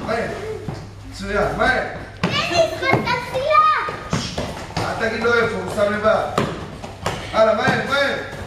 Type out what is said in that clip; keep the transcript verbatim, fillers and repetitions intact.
מהר. מצוין, מהר. תן לי זמן תצילה! אל תגיד לו איפה, הוא שם לבד. הלאה, מהר, מהר.